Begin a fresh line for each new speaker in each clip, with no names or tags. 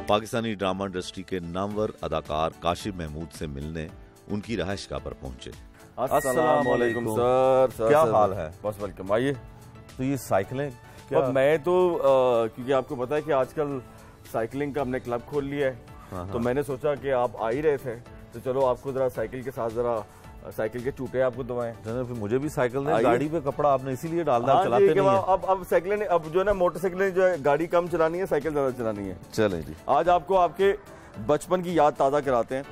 Pakistani drama industry के नामवर अदाकार काशिफ महमूद से मिलने उनकी रहायशगाह पर पहुंचे।
अस्सलाम वालेकुम सर,
क्या हाल है?
बस वेलकम। आइए।
तो ये साइकिलें क्या?
मैं तो क्योंकि आपको पता है कि आजकल साइकिलिंग का हमने क्लब खोल लिया है, तो मैंने सोचा कि आप आ ही रहे थे तो चलो आपको जरा साइकिल के साथ जरा साइकिल के चूटे आपको दवाएं।
फिर मुझे भी साइकिल ने गाड़ी पे कपड़ा आपने इसीलिए डालना, चलाते नहीं है।
अब साइकिलें अब जो है ना मोटरसाइकिलें जो है गाड़ी कम चलानी है, साइकिल ज्यादा चलानी है।
चलें जी,
आज आपको आपके बचपन की याद ताज़ा कराते हैं।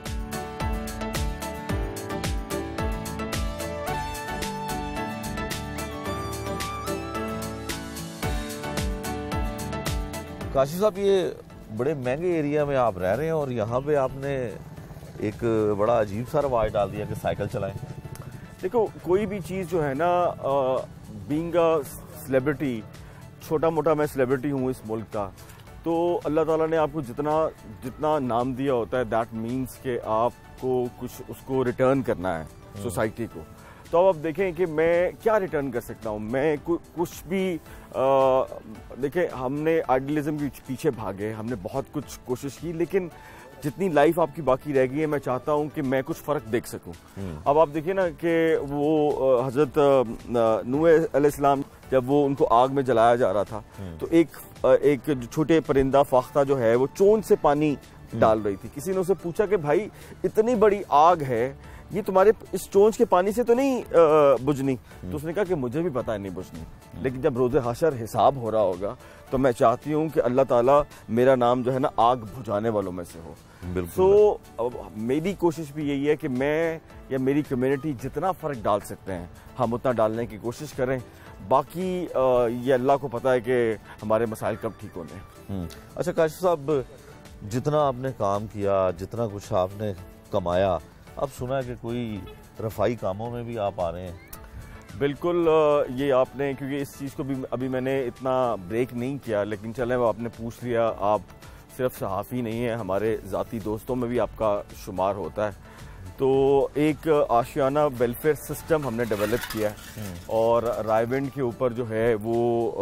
काशिफ साहब ये बड़े महंगे एरिया में आप रह रहे हैं और यहाँ पे आपने एक बड़ा अजीब सा रवाज डाल दिया कि साइकिल चलाएं।
देखो, कोई भी चीज़ जो है ना, बीइंग अ सेलिब्रिटी, छोटा मोटा मैं सेलिब्रिटी हूँ इस मुल्क का, तो अल्लाह ताला ने आपको जितना नाम दिया होता है दैट मीन्स कि आपको कुछ उसको रिटर्न करना है सोसाइटी को। तो अब आप देखें कि मैं क्या रिटर्न कर सकता हूँ। मैं कुछ भी देखें, हमने आइडियलिज्म के पीछे भागे, हमने बहुत कुछ कोशिश की, लेकिन जितनी लाइफ आपकी बाकी रह गई है मैं चाहता हूँ कि मैं कुछ फ़र्क देख सकूँ। अब आप देखिए ना कि वो हज़रत नूह अलैहिस्सलाम जब वो उनको आग में जलाया जा रहा था, तो एक छोटे परिंदा फाख्ता जो है वो चोंच से पानी डाल रही थी। किसी ने उसे पूछा कि भाई इतनी बड़ी आग है, ये तुम्हारे इस चोंच के पानी से तो नहीं बुझनी? तो उसने कहा कि मुझे भी पता है नहीं बुझनी, लेकिन जब रोज़े हशर हिसाब हो रहा होगा तो मैं चाहती हूँ कि अल्लाह ताला मेरा नाम जो है ना आग बुझाने वालों में से हो। तो मेरी कोशिश भी यही है कि मैं या मेरी कम्युनिटी जितना फ़र्क डाल सकते हैं हम उतना डालने की कोशिश करें। बाकी ये अल्लाह को पता है कि हमारे मसाइल कब ठीक होने हैं।
अच्छा काशिफ साहब, जितना आपने काम किया, जितना कुछ आपने कमाया, अब सुना है कि कोई रफाई कामों में भी आप आ रहे हैं।
बिल्कुल, ये आपने, क्योंकि इस चीज़ को भी अभी मैंने इतना ब्रेक नहीं किया, लेकिन चलें वो आपने पूछ लिया। आप सिर्फ सहाफ़ी नहीं हैं, हमारे ज़ाती दोस्तों में भी आपका शुमार होता है। तो एक आशियाना वेलफेयर सिस्टम हमने डेवलप किया है और रायविंड के ऊपर जो है वो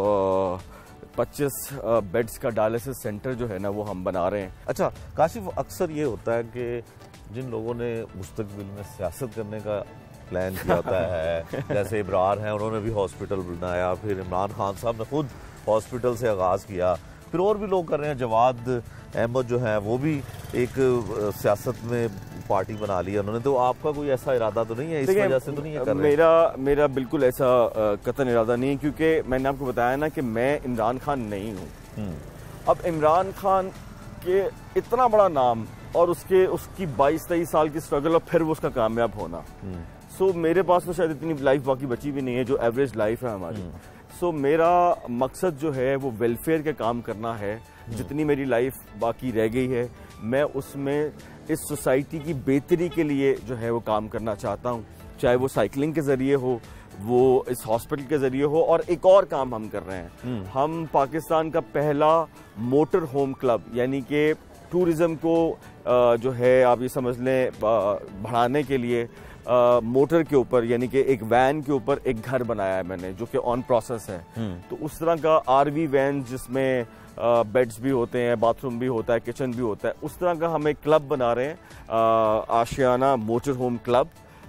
25 बेड्स का डायलिसिस सेंटर जो है ना वो हम बना रहे हैं।
अच्छा काशिफ, अक्सर ये होता है कि जिन लोगों ने मुस्तकबिल में सियासत करने का प्लान किया होता है, जैसे इब्रार हैं, उन्होंने भी हॉस्पिटल बनाया, फिर इमरान खान साहब ने खुद हॉस्पिटल से आगाज़ किया, फिर और भी लोग कर रहे हैं। जवाद अहमद जो है वो भी एक सियासत में पार्टी बना ली उन्होंने। तो आपका कोई ऐसा इरादा तो नहीं है, इस वजह से तो नहीं है कर रहे?
मेरा बिल्कुल ऐसा कतई इरादा नहीं है, क्योंकि मैंने आपको बताया ना कि मैं इमरान खान नहीं हूँ। अब इमरान खान के इतना बड़ा नाम और उसकी 22-23 साल की स्ट्रगल और फिर वो उसका कामयाब होना, सो मेरे पास तो शायद इतनी लाइफ बाकी बची भी नहीं है जो एवरेज लाइफ है हमारी। सो मेरा मकसद जो है वो वेलफेयर के काम करना है। जितनी मेरी लाइफ बाकी रह गई है मैं उसमें इस सोसाइटी की बेहतरी के लिए जो है वो काम करना चाहता हूँ, चाहे वो साइकिलिंग के ज़रिए हो, वो इस हॉस्पिटल के ज़रिए हो, और एक और काम हम कर रहे हैं। हम पाकिस्तान का पहला मोटर होम क्लब, यानी कि टूरिज़्म को जो है आप ये समझ लें बढ़ाने के लिए मोटर के ऊपर, यानी कि एक वैन के ऊपर एक घर बनाया है मैंने, जो कि ऑन प्रोसेस है। तो उस तरह का आरवी वैन जिसमें बेड्स भी होते हैं, बाथरूम भी होता है, किचन भी होता है, उस तरह का हम एक क्लब बना रहे हैं, आशियाना मोटर होम क्लब,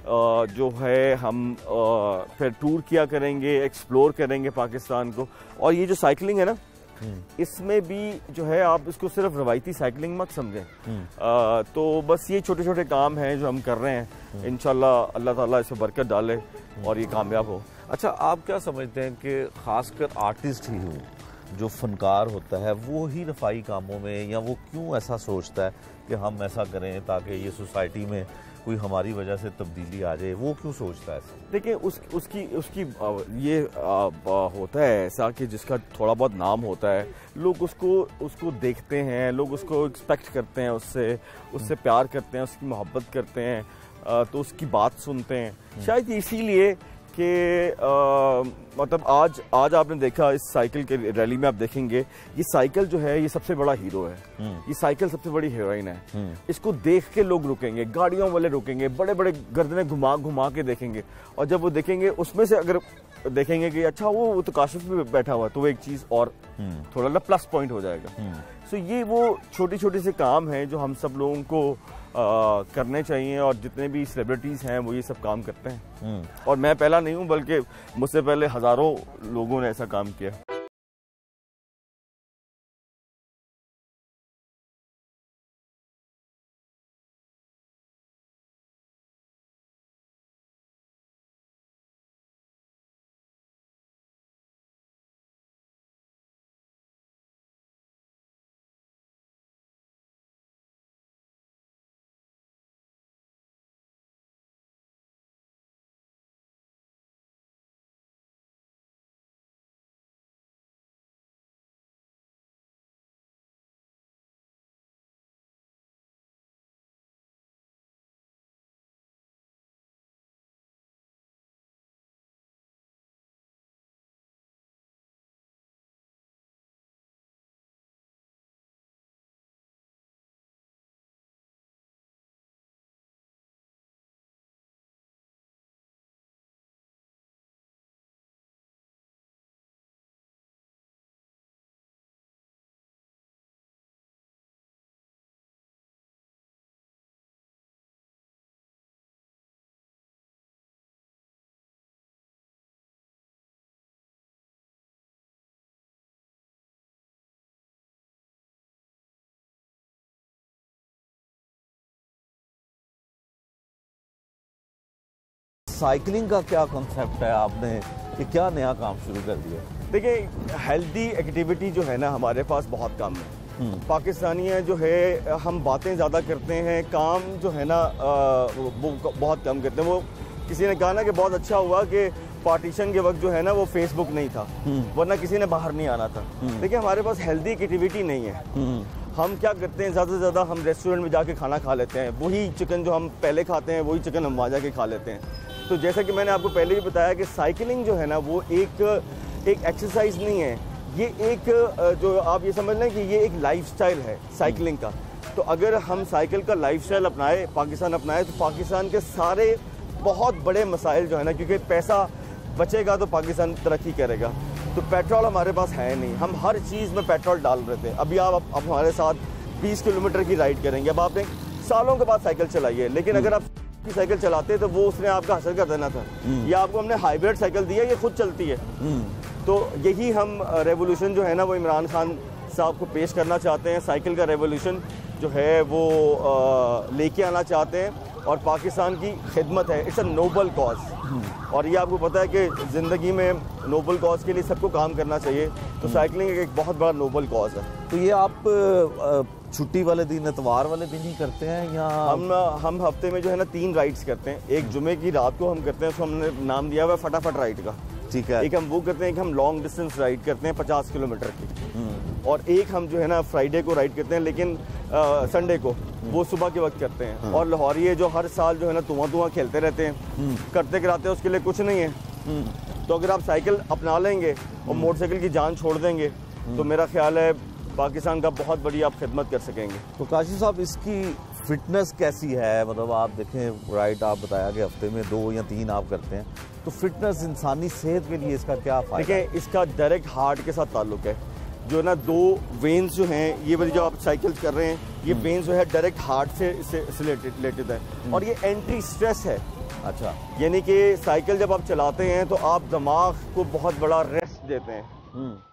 जो है हम फिर टूर किया करेंगे, एक्सप्लोर करेंगे पाकिस्तान को। और ये जो साइकिलिंग है ना, इसमें भी जो है आप इसको सिर्फ रवायती साइकिलिंग मत समझें। तो बस ये छोटे छोटे काम हैं जो हम कर रहे हैं। इंशाल्लाह अल्लाह ताला इसमें बरकत डाले और ये कामयाब हो।
अच्छा, आप क्या समझते हैं कि खासकर आर्टिस्ट ही हूँ, जो फनकार होता है, वो ही रफाई कामों में, या वो क्यों ऐसा सोचता है कि हम ऐसा करें ताकि ये सोसाइटी में कोई हमारी वजह से तब्दीली आ जाए, वो क्यों सोचता है?
देखिए, उसकी ये होता है ऐसा कि जिसका थोड़ा बहुत नाम होता है, लोग उसको देखते हैं, लोग उसको एक्सपेक्ट करते हैं, उससे प्यार करते हैं, उसकी मोहब्बत करते हैं, तो उसकी बात सुनते हैं। शायद इसीलिए कि मतलब आज आपने देखा इस साइकिल के रैली में, आप देखेंगे ये साइकिल जो है ये सबसे बड़ा हीरो है, ये साइकिल सबसे बड़ी हीरोइन है। इसको देख के लोग रुकेंगे, गाड़ियों वाले रुकेंगे, बड़े बड़े गर्दनें घुमा घुमा के देखेंगे, और जब वो देखेंगे उसमें से अगर देखेंगे कि अच्छा वो तो काशिफ पे बैठा हुआ, तो वो एक चीज़ और थोड़ा ना प्लस पॉइंट हो जाएगा। सो ये वो छोटी छोटी से काम हैं जो हम सब लोगों को करने चाहिए, और जितने भी सेलिब्रिटीज़ हैं वो ये सब काम करते हैं। और मैं पहला नहीं हूँ, बल्कि मुझसे पहले हज़ारों लोगों ने ऐसा काम किया।
साइकिलिंग का क्या कॉन्सेप्ट है, आपने ये क्या नया काम शुरू कर दिया?
देखिए, हेल्दी एक्टिविटी जो है ना हमारे पास बहुत कम है। पाकिस्तानी जो है, हम बातें ज़्यादा करते हैं, काम जो है ना वो बहुत कम करते हैं। वो किसी ने कहा ना कि बहुत अच्छा हुआ कि पार्टीशन के वक्त जो है ना वो फेसबुक नहीं था, वरना किसी ने बाहर नहीं आना था। देखिए, हमारे पास हेल्दी एक्टिविटी नहीं है। हम क्या करते हैं, ज़्यादा से ज़्यादा हम रेस्टोरेंट में जाके खाना खा लेते हैं। वही चिकन जो हम पहले खाते हैं, वही चिकन हम वहाँ जाके खा लेते हैं। तो जैसा कि मैंने आपको पहले भी बताया कि साइकिलिंग जो है ना वो एक एक्सरसाइज नहीं है, ये एक जो आप ये समझ लें कि ये एक लाइफस्टाइल है साइकिलिंग का। तो अगर हम साइकिल का लाइफस्टाइल अपनाए, पाकिस्तान अपनाए, तो पाकिस्तान के सारे बहुत बड़े मसाइल जो है ना, क्योंकि पैसा बचेगा तो पाकिस्तान तरक्की करेगा। तो पेट्रोल हमारे पास है नहीं, हम हर चीज़ में पेट्रोल डाल रहे थे। अभी आप हमारे साथ 20 किलोमीटर की राइड करेंगे, अब आपने सालों के बाद साइकिल चलाई है, लेकिन अगर आप की साइकिल चलाते तो वो उसने आपका हासिल कर देना था। या आपको हमने हाइब्रिड साइकिल दी है, ये खुद चलती है। तो यही हम रेवोल्यूशन जो है ना वो इमरान खान साहब को पेश करना चाहते हैं। साइकिल का रेवोल्यूशन जो है वो लेके आना चाहते हैं, और पाकिस्तान की खिदमत है। इट्स अ नोबल कॉज, और ये आपको पता है कि ज़िंदगी में नोबल कॉज के लिए सबको काम करना चाहिए। तो साइकिलिंग एक बहुत बड़ा नोबल कॉज है।
तो ये आप छुट्टी वाले दिन, इतवार वाले दिन ही करते हैं या?
हम हफ्ते में जो है ना 3 राइड्स करते हैं। एक जुमे की रात को हम करते हैं, उसको हमने नाम दिया हुआ है फटाफट राइड का।
ठीक है।
एक हम वो करते हैं, एक हम लॉन्ग डिस्टेंस राइड करते हैं 50 किलोमीटर की, और एक हम जो है ना फ्राइडे को राइड करते हैं, लेकिन संडे को, वो सुबह के वक्त करते हैं। और लाहौरी जो हर साल जो है ना धुआं खेलते रहते हैं, करते कराते उसके लिए कुछ नहीं है। तो अगर आप साइकिल अपना लेंगे और मोटरसाइकिल की जान छोड़ देंगे, तो मेरा ख्याल है पाकिस्तान का बहुत बड़ी आप खिदमत कर सकेंगे।
तो काशिफ साहब, इसकी फिटनेस कैसी है? मतलब आप देखें, राइड आप बताया कि हफ्ते में 2 या 3 आप करते हैं, तो फिटनेस, इंसानी सेहत के लिए इसका क्या फायदा?
देखिए, इसका डायरेक्ट हार्ट के साथ ताल्लुक है। जो ना 2 वेन्स जो हैं, ये वाली जो आप साइकिल कर रहे हैं, ये वेन्स जो है डायरेक्ट हार्ट से रिलेटेड है, और ये एंटी स्ट्रेस है।
अच्छा,
यानी कि साइकिल जब आप चलाते हैं तो आप दिमाग को बहुत बड़ा रेस्ट देते हैं।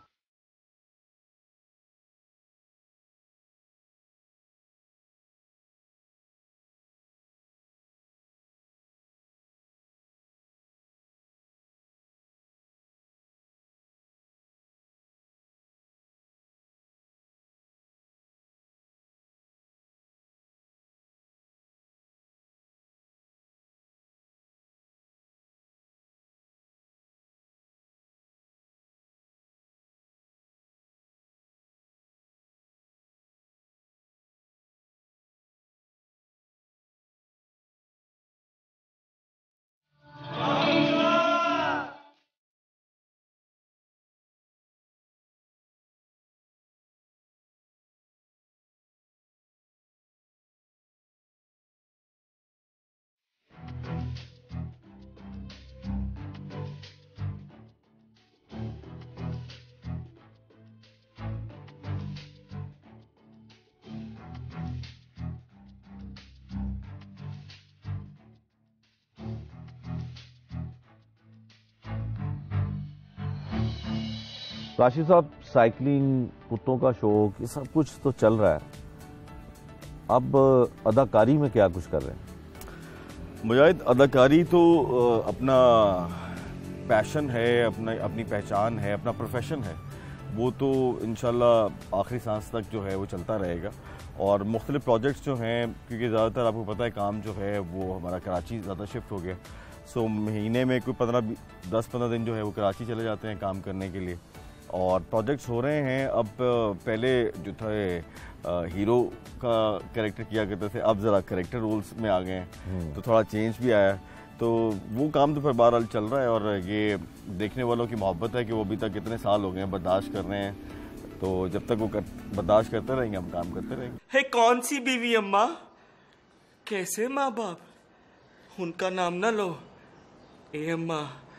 काशिफ साहब, साइकिलिंग, कुत्तों का शौक, ये सब कुछ तो चल रहा है, अब अदाकारी में क्या कुछ कर रहे हैं?
मुजाहिद, अदाकारी तो अपना पैशन है, अपनी पहचान है, अपना प्रोफेशन है, वो तो इंशाल्लाह आखिरी सांस तक जो है वो चलता रहेगा। और मुख्तलिफ प्रोजेक्ट्स जो हैं, क्योंकि ज़्यादातर आपको पता है काम जो है वो हमारा कराची ज़्यादा शिफ्ट हो गया, सो महीने में कोई 10-15 दिन जो है वो कराची चले जाते हैं काम करने के लिए, और प्रोजेक्ट्स हो रहे हैं। अब पहले जो थे हीरो का कैरेक्टर किया करते थे, अब ज़रा कैरेक्टर रोल्स में आ गए हैं, तो थोड़ा चेंज भी आया, तो वो काम तो फिर बहरहाल चल रहा है। और ये देखने वालों की मोहब्बत है कि वो अभी तक कितने साल हो गए हैं बर्दाश्त कर रहे हैं, तो जब तक वो बर्दाश्त करते रहेंगे हम काम करते रहेंगे।
है कौन सी बीवी अम्मा, कैसे माँ बाप, उनका नाम ना लो। ए अम्मा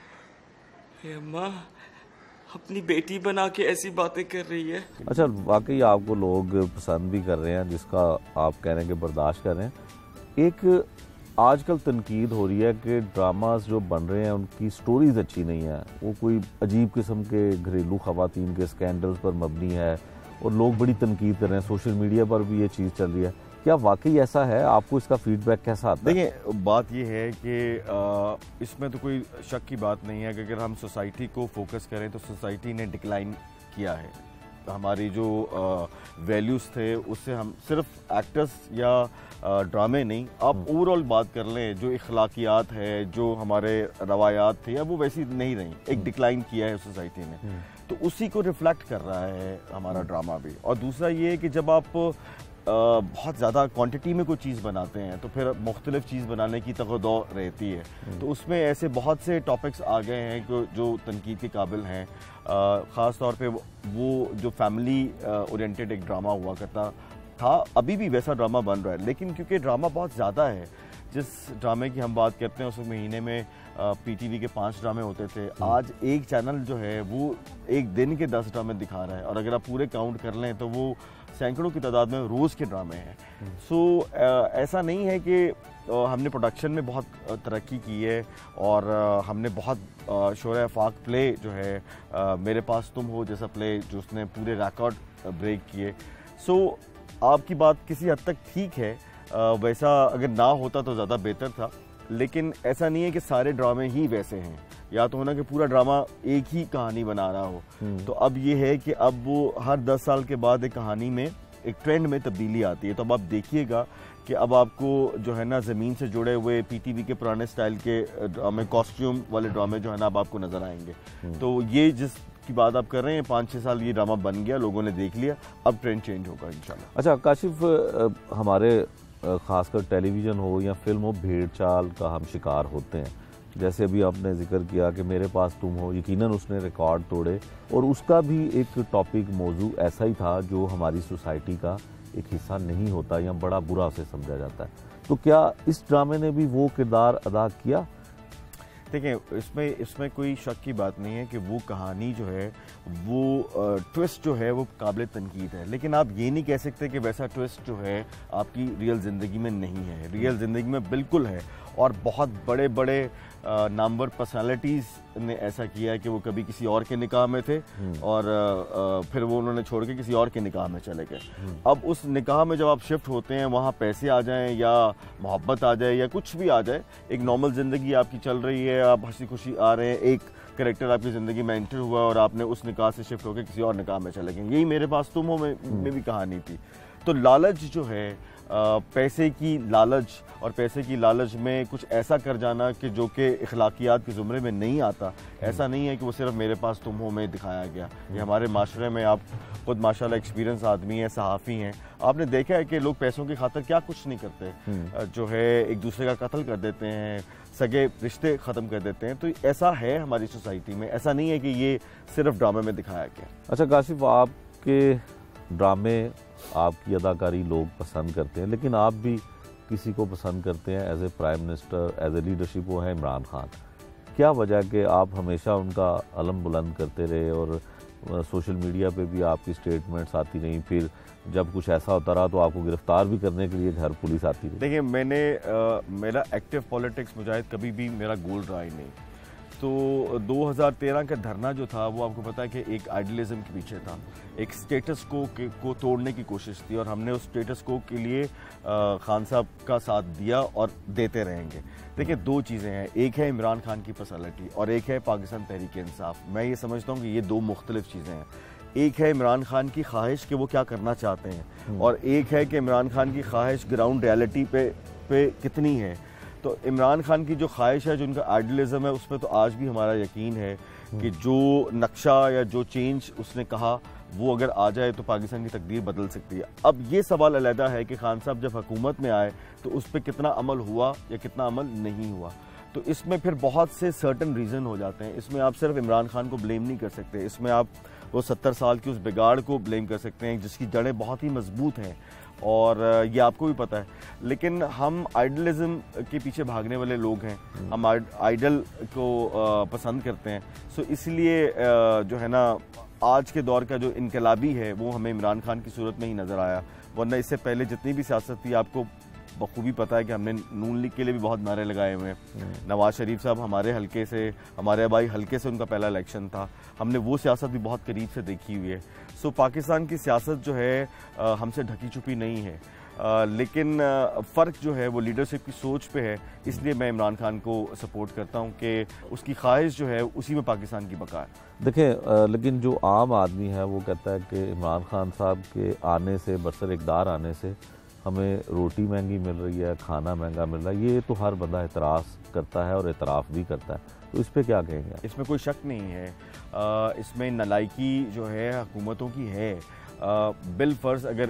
अपनी बेटी बना के ऐसी बातें कर रही है।
अच्छा, वाकई आपको लोग पसंद भी कर रहे हैं, जिसका आप कह रहे हैं कि बर्दाश्त कर रहे हैं। एक आजकल तनकीद हो रही है कि ड्रामास जो बन रहे हैं उनकी स्टोरीज अच्छी नहीं है, वो कोई अजीब किस्म के घरेलू खवातीन के स्कैंडल्स पर मबनी है, और लोग बड़ी तनकीद कर रहे हैं, सोशल मीडिया पर भी ये चीज़ चल रही है। क्या वाकई ऐसा है? आपको इसका फीडबैक कैसा आता है?
देखिए, बात ये है कि इसमें तो कोई शक की बात नहीं है कि अगर हम सोसाइटी को फोकस करें तो सोसाइटी ने डिक्लाइन किया है। हमारी जो वैल्यूज़ थे उससे हम सिर्फ एक्टर्स या ड्रामे नहीं, आप ओवरऑल बात कर लें, जो इखलाकियात है, जो हमारे रवायात थे, अब वो वैसी नहीं रही, एक डिक्लाइन किया है सोसाइटी ने, तो उसी को रिफ्लेक्ट कर रहा है हमारा ड्रामा भी। और दूसरा ये है कि जब आप बहुत ज़्यादा क्वांटिटी में कोई चीज़ बनाते हैं तो फिर मुख्तलिफ चीज़ बनाने की तगदौ रहती है, तो उसमें ऐसे बहुत से टॉपिक्स आ गए हैं जो तनकीद के काबिल हैं। ख़ास तौर पे वो जो फैमिली ओरिएंटेड एक ड्रामा हुआ करता था, अभी भी वैसा ड्रामा बन रहा है, लेकिन क्योंकि ड्रामा बहुत ज़्यादा है, जिस ड्रामे की हम बात करते हैं उस महीने में पीटीवी के 5 ड्रामे होते थे, आज एक चैनल जो है वो एक दिन के 10 ड्रामे दिखा रहा है, और अगर आप पूरे काउंट कर लें तो वो सैकड़ों की तादाद में रोज़ के ड्रामे हैं। सो ऐसा नहीं है कि हमने प्रोडक्शन में बहुत तरक्की की है और हमने बहुत शोर आफाक प्ले जो है मेरे पास तुम हो जैसा प्ले जो उसने पूरे रिकॉर्ड ब्रेक किए। सो आपकी बात किसी हद तक ठीक है, वैसा अगर ना होता तो ज़्यादा बेहतर था, लेकिन ऐसा नहीं है कि सारे ड्रामे ही वैसे हैं, या तो होना कि पूरा ड्रामा एक ही कहानी बना रहा हो। तो अब ये है कि अब वो हर 10 साल के बाद एक कहानी में एक ट्रेंड में तब्दीली आती है, तो अब आप देखिएगा कि अब आपको जो है ना ज़मीन से जुड़े हुए पीटीवी के पुराने स्टाइल के ड्रामे, कॉस्ट्यूम वाले ड्रामे जो है ना अब आपको नज़र आएंगे। तो ये जिस की बात आप कर रहे हैं, 5-6 साल ये ड्रामा बन गया, लोगों ने देख लिया, अब ट्रेंड चेंज होगा इंशाल्लाह।
अच्छा काशिफ, हमारे खासकर टेलीविज़न हो या फिल्म हो, भेड़ चाल का हम शिकार होते हैं। जैसे अभी आपने जिक्र किया कि मेरे पास तुम हो, यकीनन उसने रिकॉर्ड तोड़े, और उसका भी एक टॉपिक मौजू ऐसा ही था जो हमारी सोसाइटी का एक हिस्सा नहीं होता या बड़ा बुरा उसे समझा जाता है। तो क्या इस ड्रामे ने भी वो किरदार अदा किया?
देखिए, इसमें कोई शक की बात नहीं है कि वो कहानी जो है वो ट्विस्ट जो है वो काबिल तनकीद है, लेकिन आप ये नहीं कह सकते कि वैसा ट्विस्ट जो है आपकी रियल ज़िंदगी में नहीं है। रियल ज़िंदगी में बिल्कुल है, और बहुत बड़े बड़े नामवर पर्सनालिटीज़ ने ऐसा किया है कि वो कभी किसी और के निकाह में थे और फिर वो उन्होंने छोड़ के किसी और के निकाह में चले गए। अब उस निकाह में जब आप शिफ्ट होते हैं, वहाँ पैसे आ जाएं या मोहब्बत आ जाए या कुछ भी आ जाए, एक नॉर्मल ज़िंदगी आपकी चल रही है, आप हंसी खुशी आ रहे हैं, एक कैरेक्टर आपकी ज़िंदगी में एंटर हुआ और आपने उस निकाह से शिफ्ट होकर किसी और निकाह में चले गए। यही मेरे पास तुम हो में भी कहानी थी। तो लालच जो है, पैसे की लालच, और पैसे की लालच में कुछ ऐसा कर जाना कि जो कि इखलाकियात के ज़ुमरे में नहीं आता, ऐसा नहीं है कि वो सिर्फ मेरे पास तुम हो में दिखाया गया। ये हमारे माशरे में, आप खुद माशाल्लाह एक्सपीरियंस आदमी हैं, सहाफ़ी हैं, आपने देखा है कि लोग पैसों की खातिर क्या कुछ नहीं करते, जो है एक दूसरे का कत्ल कर देते हैं, सगे रिश्ते ख़त्म कर देते हैं। तो ऐसा है हमारी सोसाइटी में, ऐसा नहीं है कि ये सिर्फ ड्रामे में दिखाया गया।
अच्छा काशिफ, आपके ड्रामे, आपकी अदाकारी लोग पसंद करते हैं, लेकिन आप भी किसी को पसंद करते हैं as a prime minister, as a leadership, वो है इमरान खान। क्या वजह कि आप हमेशा उनका अलम बुलंद करते रहे और सोशल मीडिया पे भी आपकी स्टेटमेंट्स आती रहीं, फिर जब कुछ ऐसा होता रहा तो आपको गिरफ्तार भी करने के लिए घर पुलिस आती रही?
देखिए, मेरा एक्टिव पॉलिटिक्स मुजाहिद कभी भी मेरा गोल रहा ही नहीं। तो 2013 का धरना जो था वो आपको पता है कि एक आइडियलिज्म के पीछे था, एक स्टेटस को तोड़ने की कोशिश थी, और हमने उस स्टेटस को के लिए खान साहब का साथ दिया और देते रहेंगे। देखिए, दो चीज़ें हैं, एक है इमरान खान की पर्सनालिटी और एक है पाकिस्तान तहरीक इंसाफ। मैं ये समझता हूँ कि ये दो मुख्तलिफ चीज़ें हैं। एक है इमरान खान की ख्वाहिश कि वो क्या करना चाहते हैं, और एक है कि इमरान खान की ख्वाहिश ग्राउंड रियलिटी पे कितनी है। तो इमरान खान की जो ख्वाहिश है, जो उनका आइडियलिज्म है, उस पर तो आज भी हमारा यकीन है कि जो नक्शा या जो चेंज उसने कहा वो अगर आ जाए तो पाकिस्तान की तकदीर बदल सकती है। अब ये सवाल अलहदा है कि खान साहब जब हुकूमत में आए तो उस पर कितना अमल हुआ या कितना अमल नहीं हुआ। तो इसमें फिर बहुत से सर्टन रीज़न हो जाते हैं। इसमें आप सिर्फ इमरान खान को ब्लेम नहीं कर सकते, इसमें आप वो 70 साल की उस बिगाड़ को ब्लेम कर सकते हैं जिसकी जड़ें बहुत ही मजबूत हैं, और ये आपको भी पता है। लेकिन हम आइडलिज्म के पीछे भागने वाले लोग हैं, हम आइडल को पसंद करते हैं। सो इसलिए जो है ना, आज के दौर का जो इनकलाबी है वो हमें इमरान खान की सूरत में ही नज़र आया, वरना इससे पहले जितनी भी सियासत थी आपको बखूबी पता है कि हमने नून लीग के लिए भी बहुत नारे लगाए हुए हैं। नवाज शरीफ साहब हमारे हलके से, हमारे भाई हलके से उनका पहला इलेक्शन था, हमने वो सियासत भी बहुत करीब से देखी हुई है। सो पाकिस्तान की सियासत जो है हमसे ढकी छुपी नहीं है, लेकिन फ़र्क जो है वो लीडरशिप की सोच पे है। इसलिए मैं इमरान खान को सपोर्ट करता हूँ कि उसकी ख्वाहिश जो है उसी में पाकिस्तान की बका है।
देखें, लेकिन जो आम आदमी है वो कहता है कि इमरान खान साहब के आने से, बरसर इक़्तिदार आने से हमें रोटी महंगी मिल रही है, खाना महंगा मिल रहा है। ये तो हर बंदा एतराज़ करता है और एतराफ़ भी करता है, तो इस पर क्या कहेंगे?
इसमें कोई शक नहीं है, इसमें नालायकी जो है हुकूमतों की है। बिल फर्ज अगर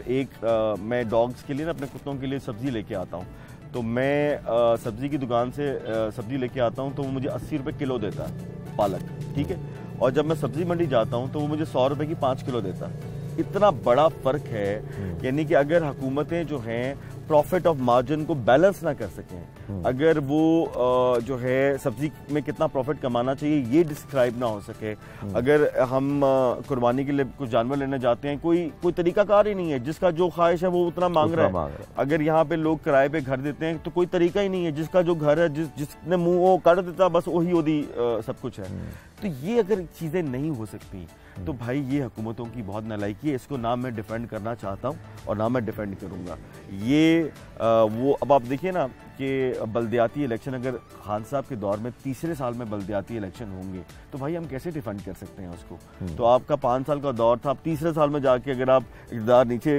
मैं डॉग्स के लिए ना, अपने कुत्तों के लिए सब्ज़ी लेके आता हूँ, तो मैं सब्ज़ी की दुकान से सब्ज़ी लेके आता हूँ तो वो मुझे 80 रुपये किलो देता है पालक, ठीक है। और जब मैं सब्ज़ी मंडी जाता हूँ तो वो मुझे 100 रुपये की 5 किलो देता है। इतना बड़ा फ़र्क है, यानी कि अगर हुकूमतें जो हैं प्रॉफिट ऑफ मार्जिन को बैलेंस ना कर सकें, अगर वो जो है सब्जी में कितना प्रॉफिट कमाना चाहिए ये डिस्क्राइब ना हो सके, अगर हम कुर्बानी के लिए कुछ जानवर लेने जाते हैं, कोई तरीकाकार ही नहीं है, जिसका जो ख्वाहिश है वो उतना मांग रहा है। अगर यहाँ पे लोग किराए पे घर देते हैं तो कोई तरीका ही नहीं है, जिसका जो घर है, जिसने मुंह वो कर देता बस वही ओदी सब कुछ है। तो ये अगर चीज़ें नहीं हो सकती तो भाई ये हुकूमतों की बहुत नालायकी है। इसको ना मैं डिफेंड करना चाहता हूँ और ना मैं डिफेंड करूँगा। ये वो अब आप देखिए ना कि बल्दियाती इलेक्शन अगर खान साहब के दौर में तीसरे साल में बल्दियाती इलेक्शन होंगे तो भाई हम कैसे डिफेंड कर सकते हैं उसको? तो आपका 5 साल का दौर था, आप तीसरे साल में जाके अगर आप इक़्तिदार नीचे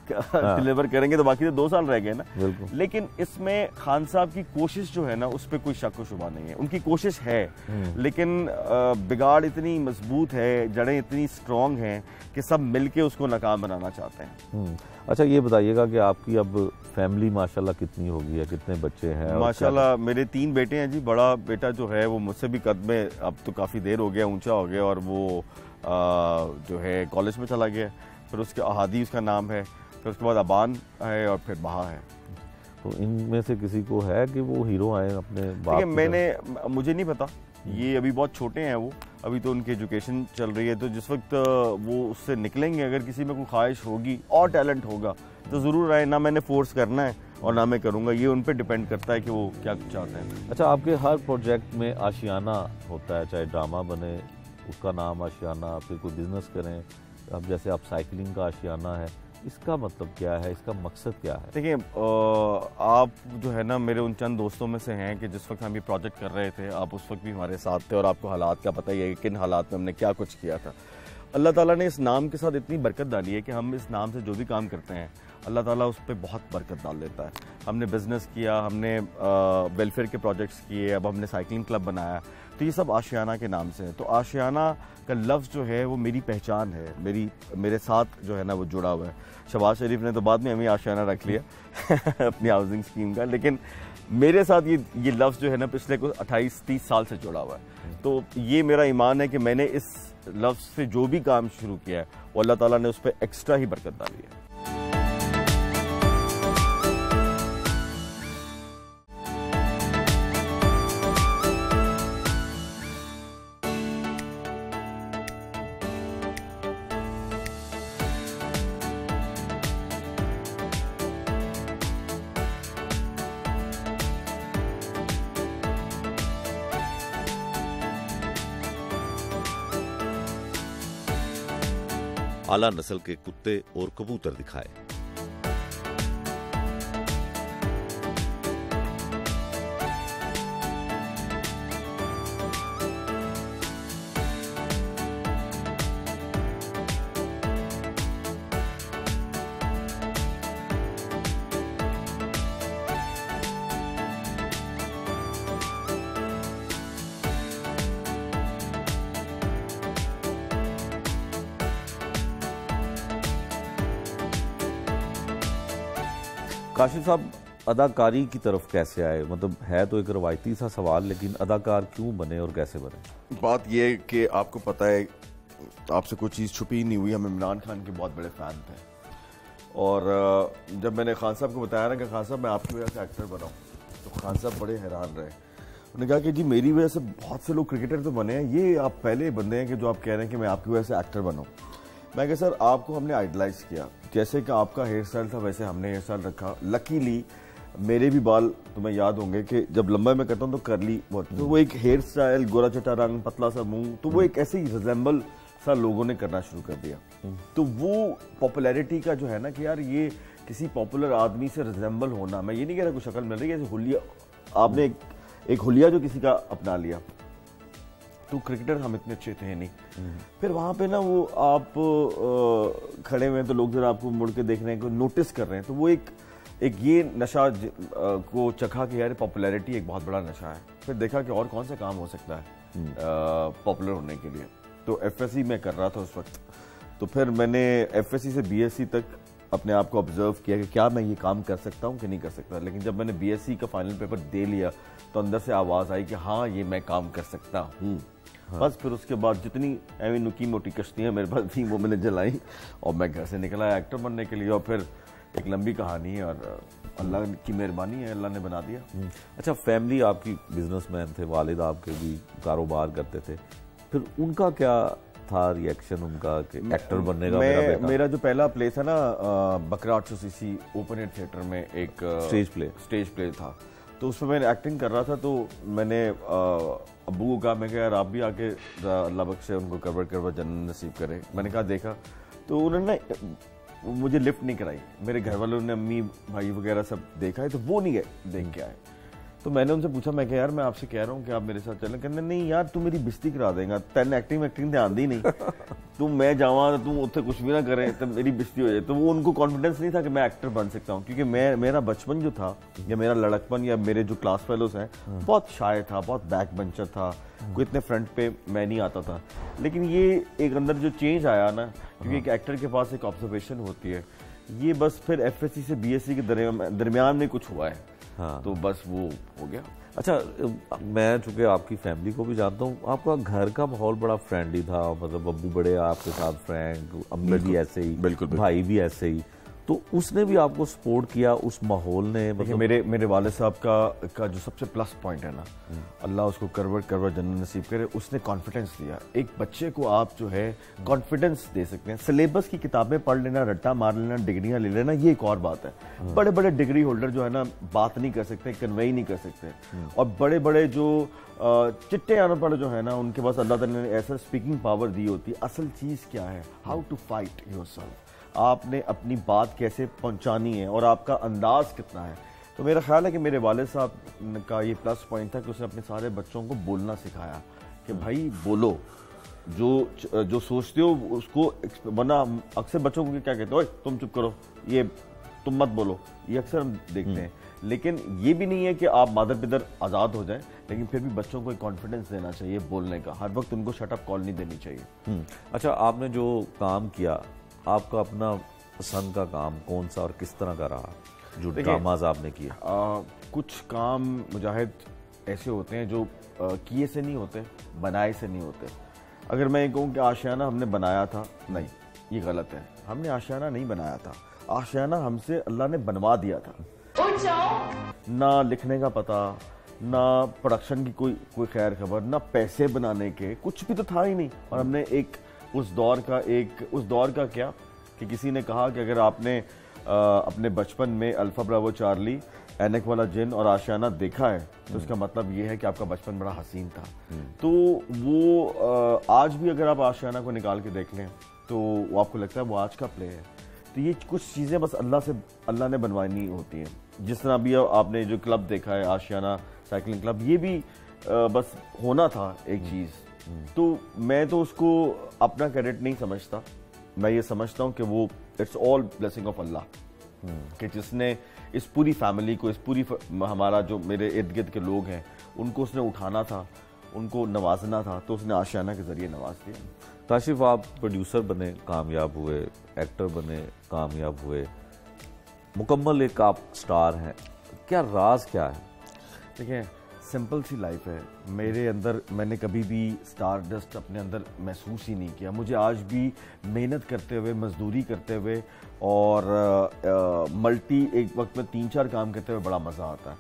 डिलीवर करेंगे तो बाकी तो 2 साल रह गए ना। लेकिन इसमें खान साहब की कोशिश जो है ना उस पर कोई शक व शुबा नहीं है, उनकी कोशिश है, लेकिन बिगाड़ इतनी मजबूत है, जड़ें इतनी स्ट्रॉन्ग हैं कि सब मिलके उसको नाकाम बनाना चाहते हैं।
अच्छा, ये बताइएगा कि आपकी अब फैमिली माशाल्लाह कितनी होगी है, कितने बच्चे हैं?
माशाल्लाह मेरे 3 बेटे हैं जी। बड़ा बेटा जो है वो मुझसे भी कद में अब तो काफ़ी देर हो गया, ऊंचा हो गया, और वो जो है कॉलेज में चला गया। फिर उसके अहादी उसका नाम है, फिर उसके बाद अबान है और फिर बहा है।
तो इनमें से किसी को है कि वो हीरो आए अपने बाप?
मुझे नहीं पता, ये अभी बहुत छोटे हैं, वो अभी तो उनकी एजुकेशन चल रही है। तो जिस वक्त वो उससे निकलेंगे, अगर किसी में कोई ख्वाहिश होगी और टैलेंट होगा तो ज़रूर आए। ना मैंने फोर्स करना है और ना मैं करूँगा, ये उन पर डिपेंड करता है कि वो क्या चाहते हैं।
अच्छा, आपके हर प्रोजेक्ट में आशियाना होता है, चाहे ड्रामा बने उसका नाम आशियाना, फिर कोई बिजनेस करें, अब जैसे आप साइकिलिंग का आशियाना है, इसका मतलब क्या है, इसका मकसद क्या है?
देखिए, आप जो है ना मेरे उन चंद दोस्तों में से हैं कि जिस वक्त हम ये प्रोजेक्ट कर रहे थे आप उस वक्त भी हमारे साथ थे, और आपको हालात का पता ही है कि किन हालात में हमने क्या कुछ किया था। अल्लाह ताला ने इस नाम के साथ इतनी बरकत डाली है कि हम इस नाम से जो भी काम करते हैं अल्लाह ताला उस पर बहुत बरकत डाल देता है। हमने बिज़नेस किया, हमने वेलफेयर के प्रोजेक्ट्स किए, अब हमने साइकिलिंग क्लब बनाया, तो ये सब आशियाना के नाम से है। तो आशियाना का लफ्ज़ जो है वो मेरी पहचान है, मेरे साथ जो है ना वो जुड़ा हुआ है। शहबाज शरीफ ने तो बाद में हमें आशियाना रख लिया अपनी हाउसिंग स्कीम का, लेकिन मेरे साथ ये लफ्ज़ जो है ना पिछले कुछ 28-30 साल से जुड़ा हुआ है। तो ये मेरा ईमान है कि मैंने इस लफ्ज़ से जो भी काम शुरू किया है वो अल्लाह ताला ने उस पर एक्स्ट्रा ही बरकत डाली है।
आला नस्ल के कुत्ते और कबूतर दिखाए। काशिफ साहब, अदाकारी की तरफ कैसे आए? मतलब है तो एक रवायती सा सवाल, लेकिन अदाकार क्यों बने और कैसे बने?
बात यह है कि आपको पता है, आपसे कोई चीज़ छुपी नहीं हुई, हम इमरान खान के बहुत बड़े फ़ैन थे। और जब मैंने खान साहब को बताया ना कि खान साहब मैं आपकी वजह से एक्टर बनाऊँ, तो खान साहब बड़े हैरान रहे। उन्होंने कहा कि जी मेरी वजह से बहुत से लोग क्रिकेटर तो बने हैं, ये आप पहले बंदे हैं कि जो आप कह रहे हैं कि मैं आपकी वजह से एक्टर बनाऊँ। मैं कहा सर आपको हमने आइडलाइज किया, जैसे कि आपका हेयर स्टाइल था वैसे हमने हेयर स्टाइल रखा। लकीली मेरे भी बाल तुम्हें याद होंगे कि जब लंबा मैं करता हूँ तो करली बहुत, तो वो एक हेयर स्टाइल, गोरा चटा रंग, पतला सा मुंह, तो वो एक ऐसे ही रिजेंबल सा लोगों ने करना शुरू कर दिया। तो वो पॉपुलैरिटी का जो है ना कि यार ये किसी पॉपुलर आदमी से रिजेंबल होना, मैं ये नहीं कह रहा कुछ शक्ल मिल रही है, हुलिया आपने एक हुलिया जो किसी का अपना लिया, तो क्रिकेटर हम इतने अच्छे थे नहीं। फिर वहां पे ना वो आप खड़े हुए हैं तो लोग जरा आपको मुड़ के देख रहे हैं, को नोटिस कर रहे हैं, तो वो एक ये नशा को चखा कि यार पॉपुलैरिटी एक बहुत बड़ा नशा है। फिर देखा कि और कौन सा काम हो सकता है पॉपुलर होने के लिए, तो एफएससी में कर रहा था उस वक्त। तो फिर मैंने एफएससी से बीएससी तक अपने आप को ऑब्जर्व किया कि क्या मैं ये काम कर सकता हूँ कि नहीं कर सकता। लेकिन जब मैंने बीएससी का फाइनल पेपर दे लिया तो अंदर से आवाज़ आई कि हाँ ये मैं काम कर सकता हूँ। बस फिर उसके बाद जितनी ऐवी नुकी मोटी कश्तियाँ मेरे पास थी वो मैंने जलाई और मैं घर से निकला एक्टर बनने के लिए। और फिर एक लंबी कहानी है और अल्लाह की मेहरबानी है, अल्लाह ने बना दिया।
अच्छा, फैमिली आपकी बिजनेसमैन थे, वालिद आपके भी कारोबार करते थे, फिर उनका क्या था रिएक्शन उनका कि एक्टर बनने का?
मेरा जो पहला प्ले था ना बकरा 800cc ओपन एयर थिएटर में एक स्टेज प्ले था, तो उसमें मैं एक्टिंग कर रहा था। तो मैंने अब्बू को कहा, मैं कहा यार आप भी आके अल्लाह बख्शे उनको करवट जन्नत नसीब करे। मैंने कहा देखा, तो उन्होंने मुझे लिफ्ट नहीं कराई। मेरे घर वालों ने, अम्मी भाई वगैरह सब देखा है, तो वो नहीं गए देख के आए। तो मैंने उनसे पूछा, मैं कहा यार मैं आपसे कह रहा हूँ कि आप मेरे साथ चलें। कहने नहीं यार तू मेरी बेइज्जती करा देगा, तेन एक्टिंग ध्यान दी नहीं, तुम मैं जावा तुम उत्थे कुछ भी ना करे तो मेरी बेइज्जती हो जाए। तो वो उनको कॉन्फिडेंस नहीं था कि मैं एक्टर बन सकता हूँ, क्योंकि मेरा बचपन जो था या मेरा लड़कपन या मेरे जो क्लास फेलोज हैं बहुत शाय था, बहुत बैक बेंचर था, कोई इतने फ्रंट पे मैं नहीं आता था। लेकिन ये एक अंदर जो चेंज आया ना, क्योंकि एक एक्टर के पास एक ऑब्जर्वेशन होती है, ये बस फिर एफएससी से बीएससी के दरमियान में कुछ हुआ है। हाँ, तो बस वो हो गया।
अच्छा, मैं चूंकि आपकी फैमिली को भी जानता हूँ, आपका घर का माहौल बड़ा फ्रेंडली था, मतलब अब्बू बड़े आपके साथ फ्रैंक, अम्मी भी ऐसे ही, बिल्कुल भाई भी ऐसे ही, तो उसने भी आपको सपोर्ट किया उस माहौल ने? मतलब
मेरे वालिद साहब का जो सबसे प्लस पॉइंट है ना, अल्लाह उसको करवट जन्नत नसीब करे, उसने कॉन्फिडेंस दिया। एक बच्चे को आप जो है कॉन्फिडेंस दे सकते हैं। सिलेबस की किताबें पढ़ लेना, रट्टा मार लेना, डिग्रियां ले लेना, ये एक और बात है। बड़े बड़े डिग्री होल्डर जो है ना बात नहीं कर सकते, कन्वे नहीं कर सकते। और बड़े बड़े जो चिट्टे अनपढ़ जो है ना, उनके पास अल्लाह ताला ने ऐसा स्पीकिंग पावर दी होती है। असल चीज क्या है, हाउ टू फाइट योरसेल्फ, आपने अपनी बात कैसे पहुंचानी है और आपका अंदाज कितना है। तो मेरा ख्याल है कि मेरे वालिद साहब का ये प्लस पॉइंट था कि उसने अपने सारे बच्चों को बोलना सिखाया कि भाई बोलो, जो सोचते हो उसको, वरना अक्सर बच्चों को क्या कहते हो, तुम चुप करो, ये तुम मत बोलो, ये अक्सर हम देखते हैं। लेकिन ये भी नहीं है कि आप मादर पिदर आज़ाद हो जाएं, लेकिन फिर भी बच्चों को एक कॉन्फिडेंस देना चाहिए बोलने का, हर वक्त उनको शट अप कॉल नहीं देनी चाहिए।
अच्छा, आपने जो काम किया, आपका अपना पसंद का काम कौन सा और किस तरह का रहा, जो ड्रामाज आपने किए?
कुछ काम मुजाहिद ऐसे होते हैं जो किए से नहीं होते, बनाए से नहीं होते। अगर मैं ये कहूँ कि आशियाना हमने बनाया था, नहीं, ये गलत है। हमने आशियाना नहीं बनाया था, आशियाना हमसे अल्लाह ने बनवा दिया था। ना लिखने का पता, ना प्रोडक्शन की कोई खैर खबर, ना पैसे बनाने के, कुछ भी तो था ही नहीं। और हमने एक उस दौर का क्या कि किसी ने कहा कि अगर आपने अपने बचपन में अल्फा ब्रावो चार्ली, एनक वाला जिन और आशियाना देखा है, तो इसका मतलब ये है कि आपका बचपन बड़ा हसीन था। तो वो आज भी अगर आप आशियाना को निकाल के देख लें तो वो आपको लगता है वो आज का प्ले है। तो ये कुछ चीज़ें बस अल्लाह ने बनवानी होती हैं। जिस तरह अभी आपने जो क्लब देखा है आशियाना साइकिलिंग क्लब, ये भी बस होना था एक चीज़। तो मैं तो उसको अपना क्रेडिट नहीं समझता, मैं ये समझता हूँ कि वो it's all blessing of Allah, कि जिसने इस पूरी फैमिली को, इस पूरी हमारा जो मेरे इर्द गिर्द के लोग हैं उनको उसने उठाना था, उनको नवाजना था, तो उसने आशियाना के ज़रिए नवाज दिया।
काशिफ, आप प्रोड्यूसर बने, कामयाब हुए, एक्टर बने, कामयाब हुए, मुकम्मल एक आप स्टार हैं, क्या राज क्या है?
देखिए, सिंपल सी लाइफ है मेरे अंदर। मैंने कभी भी स्टार डस्ट अपने अंदर महसूस ही नहीं किया। मुझे आज भी मेहनत करते हुए, मजदूरी करते हुए और मल्टी एक वक्त में 3-4 काम करते हुए बड़ा मज़ा आता है।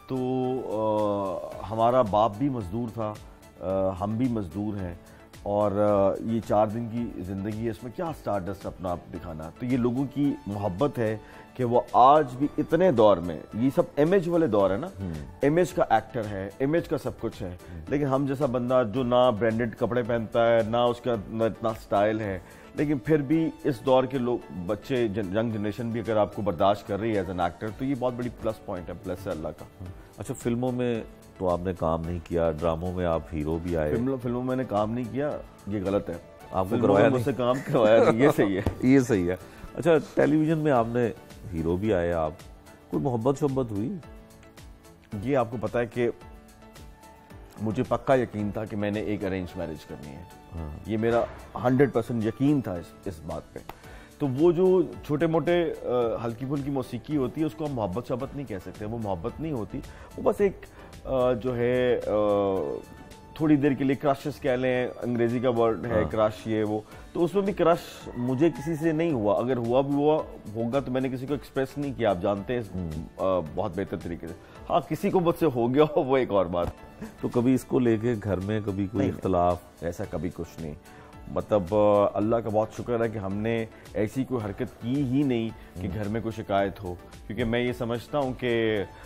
तो हमारा बाप भी मज़दूर था, हम भी मज़दूर हैं, और ये 4 दिन की ज़िंदगी है, इसमें क्या स्टार डस्ट अपना आप दिखाना। तो ये लोगों की मोहब्बत है कि वो आज भी इतने दौर में, ये सब इमेज वाले दौर है ना, इमेज का एक्टर है, इमेज का सब कुछ है, लेकिन हम जैसा बंदा जो ना ब्रांडेड कपड़े पहनता है, ना उसका इतना स्टाइल है, लेकिन फिर भी इस दौर के लोग, बच्चे, यंग जनरेशन भी अगर आपको बर्दाश्त कर रही है एज एन एक्टर, तो ये बहुत बड़ी प्लस पॉइंट है, प्लस है अल्लाह का।
अच्छा, फिल्मों में तो आपने काम नहीं किया, ड्रामों में आप हीरो भी आए।
फिल्मों में मैंने काम नहीं किया, ये गलत है।
आपको करवाया
मुझसे काम करवाया नहीं, ये सही है।
ये सही है। अच्छा, टेलीविजन में आपने हीरो भी आए आप, कोई मोहब्बत हुई?
ये आपको पता है कि मुझे पक्का यकीन था कि मैंने एक अरेंज मैरिज करनी है। ये मेरा 100% यकीन था इस बात पे। तो वो जो छोटे मोटे हल्की फुल्की मौसीकी होती है, उसको हम मोहब्बत नहीं कह सकते, वो मोहब्बत नहीं होती, वो बस एक जो है थोड़ी देर के लिए क्रशेस कह लें, अंग्रेजी का वर्ड है क्रश, ये वो। तो उसमें भी क्रश मुझे किसी से नहीं हुआ, अगर हुआ भी होगा तो मैंने किसी को एक्सप्रेस नहीं किया, आप जानते हैं बहुत बेहतर तरीके से। हाँ, किसी को मुझसे हो गया हो वो एक और बात।
तो कभी इसको लेके घर में कभी कोई इख्तलाफ?
ऐसा कभी कुछ नहीं, मतलब अल्लाह का बहुत शुक्र है कि हमने ऐसी कोई हरकत की ही नहीं कि घर में कोई शिकायत हो, क्योंकि मैं ये समझता हूँ कि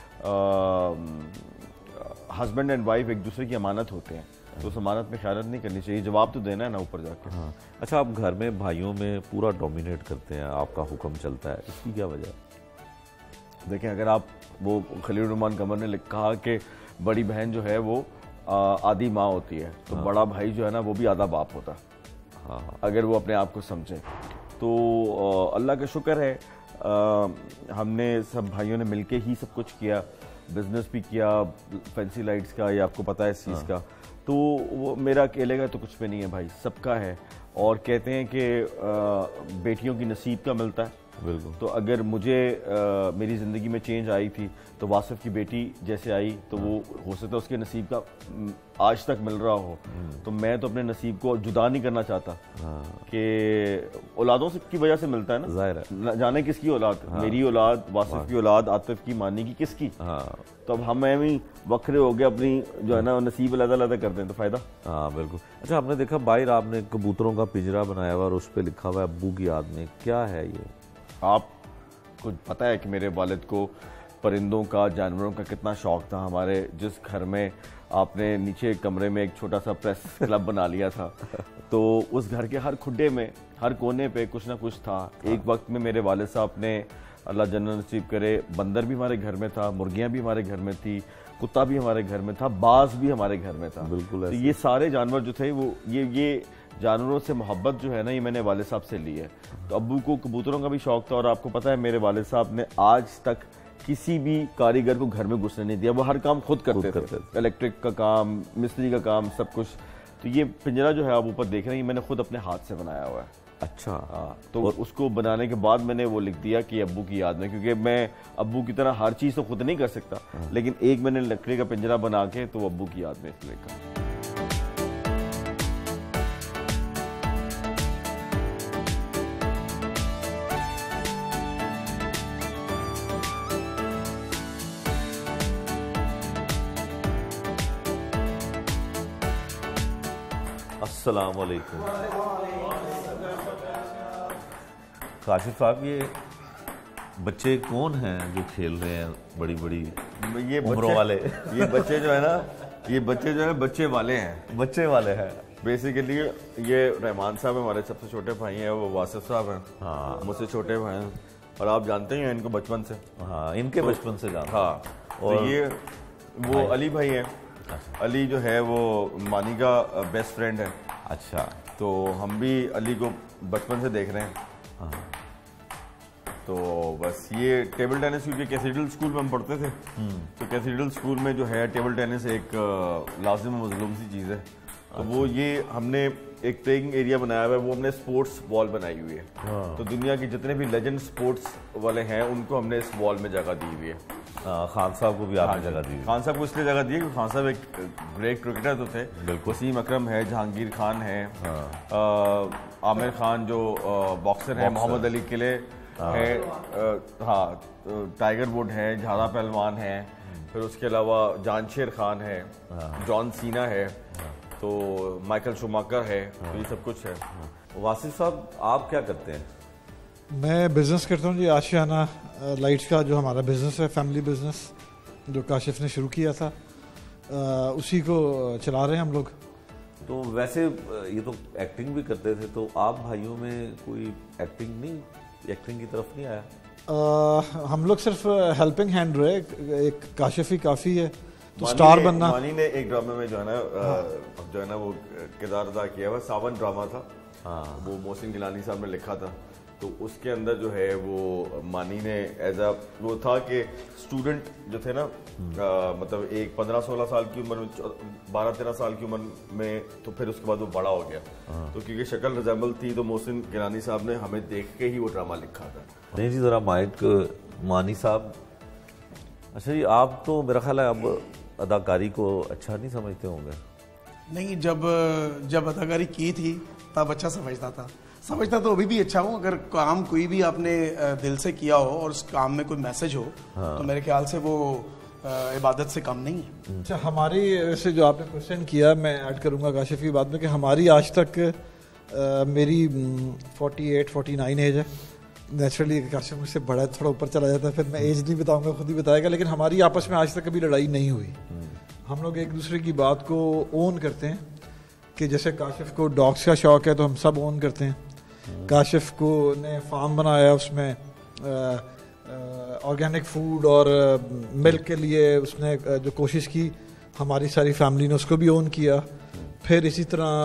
हस्बैंड एंड वाइफ एक दूसरे की अमानत होते हैं, तो उस अमानत में ख़यानत नहीं करनी चाहिए, जवाब तो देना है ना ऊपर जाकर।
हाँ। अच्छा, आप घर में भाइयों में पूरा डोमिनेट करते हैं, आपका हुक्म चलता है, इसकी क्या वजह?
देखें, अगर आप, वो खलील रहमान कमर ने कहा कि बड़ी बहन जो है वो आधी माँ होती है, तो बड़ा भाई जो है ना वो भी आधा बाप होता है।
हाँ।
अगर वो अपने आप को समझे तो अल्लाह का शुक्र है, हमने सब भाइयों ने मिलके ही सब कुछ किया, बिजनेस भी किया, फैंसी लाइट्स का, ये आपको पता है इस चीज़ का। तो वो मेरा अकेले का तो कुछ भी नहीं है भाई, सबका है। और कहते हैं कि बेटियों की नसीब का मिलता है।
बिल्कुल।
तो अगर मुझे मेरी ज़िंदगी में चेंज आई थी, तो वासिफ की बेटी जैसे आई, तो वो हो सकता है उसके नसीब का आज तक मिल रहा हो। तो मैं तो अपने नसीब को जुदा नहीं करना चाहता कि औलादों से की वजह से मिलता है ना,
जाहिर है।
जाने किसकी औलाद, मेरी औलाद, वासिफ की औलाद, आतिफ की, मानी की, किसकी। तो अब हम भी वक्रे हो गए, अपनी जो है ना नसीब अलग-अलग कर दें तो फ़ायदा।
हाँ बिल्कुल। अच्छा, आपने देखा बाहर आपने कबूतरों का पिंजरा बनाया हुआ और उस पर लिखा हुआ है अब्बू की याद में, क्या है ये?
आपको पता है कि मेरे वालिद को परिंदों का, जानवरों का कितना शौक था। हमारे जिस घर में आपने नीचे कमरे में एक छोटा सा प्रेस क्लब बना लिया था, तो उस घर के हर खुड्डे में, हर कोने पे कुछ ना कुछ था। एक वक्त में मेरे वालिद साहब ने, अल्लाह जन्नत नसीब करे, बंदर भी हमारे घर में था, मुर्गियाँ भी हमारे घर में थी, कुत्ता भी हमारे घर में था, बाज भी हमारे घर में था।
बिल्कुल।
तो ये सारे जानवर जो थे, वो ये जानवरों से मोहब्बत जो है ना, ये मैंने वालिद साहब से ली है। तो अब्बू को कबूतरों का भी शौक था, और आपको पता है मेरे वालिद साहब ने आज तक किसी भी कारीगर को घर में घुसने नहीं दिया, वो हर काम खुद करते थे। इलेक्ट्रिक का काम, मिस्त्री का काम, सब कुछ। तो ये पिंजरा जो है आप ऊपर देख रहे हैं, मैंने खुद अपने हाथ से बनाया हुआ है।
अच्छा।
हाँ, तो उसको बनाने के बाद मैंने वो लिख दिया कि अब्बू की याद में, क्योंकि मैं अब्बू की तरह हर चीज़ तो खुद नहीं कर सकता, लेकिन एक मैंने लकड़ी का पिंजरा बना के तो अब्बू की याद में इसलिए लिखा।
अस्सलाम वालेकुम। काशिफ साहब, ये बच्चे कौन हैं जो खेल रहे हैं बड़ी बड़ी
ये
उम्रों वाले?
ये बच्चे जो है ना, ये बच्चे जो है बच्चे वाले हैं।
बच्चे वाले हैं।
बेसिकली ये रहमान साहब हमारे सबसे छोटे भाई हैं, वो वासिफ साहब हैं।
हाँ,
मुझसे छोटे भाई हैं और आप जानते ही हैं इनको बचपन से।
हाँ, इनके बचपन से जानते।
हाँ,
और
तो ये वो अली भाई हैं। अली जो है वो मानी का बेस्ट फ्रेंड है।
अच्छा,
तो हम भी अली को बचपन से देख रहे हैं।
हाँ,
तो बस ये टेबल टेनिस, क्योंकि कैथीड्रल स्कूल में हम पढ़ते थे, तो कैथीड्रल स्कूल में जो है टेबल टेनिस एक लाजिम मजलूम सी चीज़ है। तो वो ये हमने एक प्लेइंग एरिया बनाया हुआ है, वो हमने स्पोर्ट्स वॉल बनाई हुई है। तो दुनिया के जितने भी लेजेंड स्पोर्ट्स वाले हैं उनको हमने इस वॉल में जगह दी हुई है।
खान साहब को भी आपने जगह दी।
खान साहब को इसलिए जगह दी है क्योंकि खान साहब एक ग्रेट क्रिकेटर तो थे।
बिल्कुल।
वसीम अकरम है, जहांगीर खान है, आमिर खान जो बॉक्सर है, मोहम्मद अली किले है, हाँ, टाइगर वुड है, झाड़ा पहलवान है, फिर उसके अलावा जानशेर खान है, जॉन सीना है, तो माइकल शूमाकर है, तो ये सब कुछ है।
वासिफ साहब, आप क्या करते हैं?
मैं बिज़नेस करता हूँ जी, आशियाना लाइट्स का जो हमारा बिज़नेस है, फैमिली बिज़नेस जो काशिफ ने शुरू किया था, उसी को चला रहे हैं हम लोग।
तो वैसे ये तो एक्टिंग भी करते थे, तो आप भाइयों में कोई एक्टिंग की तरफ नहीं आया?
हम लोग सिर्फ हेल्पिंग हैंड रहे, एक काशिफ ही काफ़ी है तो स्टार बनना।
मानी ने एक ड्रामे में जो है ना वो किरदार अदा किया हुआ, सावन ड्रामा था। हाँ, वो मोहसिन गिलानी साहब ने लिखा था। तो उसके अंदर जो है वो मानी ने एज अ वो था कि स्टूडेंट जो थे ना, मतलब एक 15-16 साल की उम्र में, 12-13 साल की उम्र में, तो फिर उसके बाद वो बड़ा हो गया। तो क्योंकि शक्ल रिजेंबल थी तो मोहसिन गिलानी साहब ने हमें देख के ही वो ड्रामा लिखा था।
नहीं जी, जरा माइक मानी साहब। अच्छा जी, आप तो मेरा ख्याल है अब अदाकारी को अच्छा नहीं समझते होंगे?
नहीं, जब अदाकारी की थी तब अच्छा समझता तो अभी भी अच्छा हूँ। अगर काम कोई भी आपने दिल से किया हो और उस काम में कोई मैसेज हो, तो मेरे ख्याल से वो इबादत से कम नहीं है।
अच्छा, हमारी वैसे जो आपने क्वेश्चन किया, मैं ऐड करूँगा काशिफ की बात में कि हमारी आज तक मेरी 48-49 एज है। नेचुरली काशिफ मुझसे बड़ा थोड़ा ऊपर चला जाता है, फिर मैं एज नहीं बताऊँगा, खुद ही बताएगा। लेकिन हमारी आपस में आज तक कभी लड़ाई नहीं हुई। हम लोग एक दूसरे की बात को ओन करते हैं कि जैसे काशिफ को डॉग्स का शौक है तो हम सब ओन करते हैं। काशिफ को ने फार्म बनाया, उसमें ऑर्गेनिक फूड और मिल्क के लिए उसने जो कोशिश की, हमारी सारी फैमिली ने उसको भी ओन किया। फिर इसी